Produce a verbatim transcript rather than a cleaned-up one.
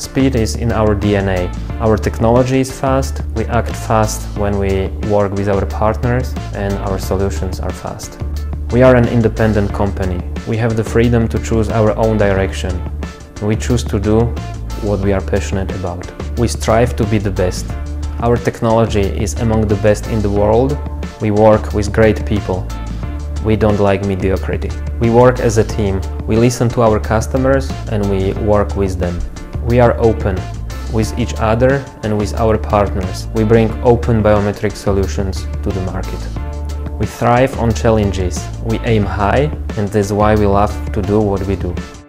Speed is in our D N A. Our technology is fast, we act fast when we work with our partners, and our solutions are fast. We are an independent company. We have the freedom to choose our own direction. We choose to do what we are passionate about. We strive to be the best. Our technology is among the best in the world. We work with great people. We don't like mediocrity. We work as a team. We listen to our customers and we work with them. We are open with each other and with our partners. We bring open biometric solutions to the market. We thrive on challenges. We aim high, and that's why we love to do what we do.